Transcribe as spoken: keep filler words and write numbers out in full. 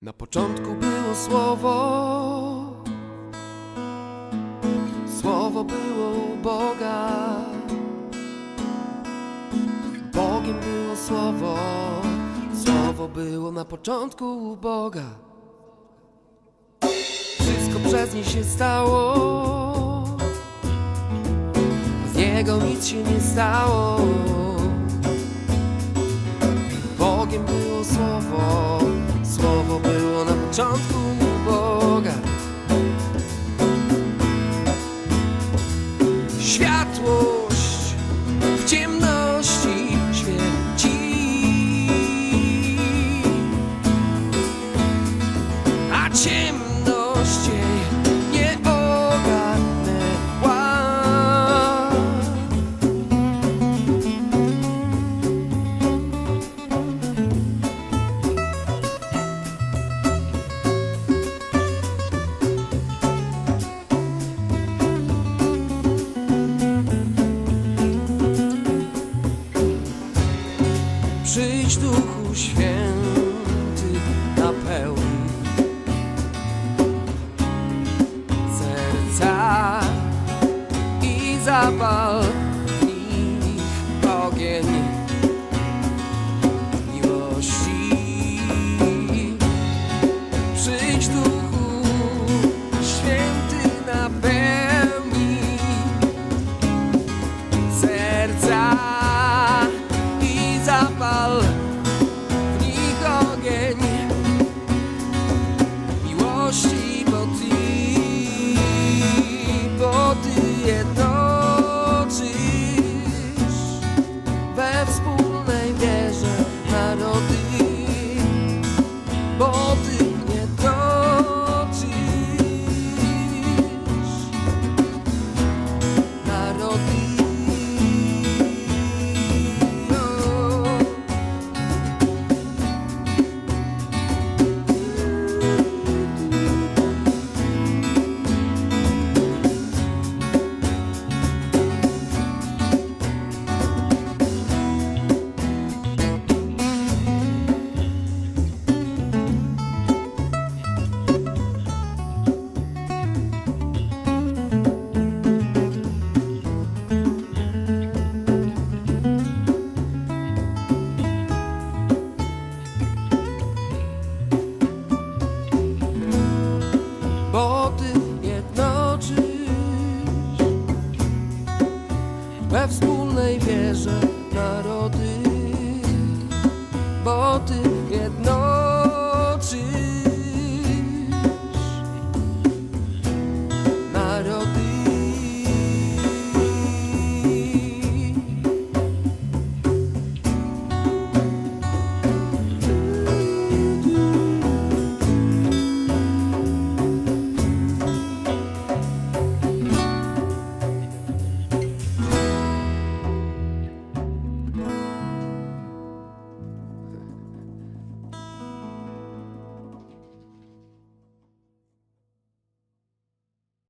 Na początku było słowo, słowo było u Boga, Bogiem było słowo, słowo było na początku u Boga. Wszystko przez nie się stało, z niego nic się nie stało. Bogiem było słowo, słowo było na początku u Boga. Światłość w ciemności świeci, a ciemność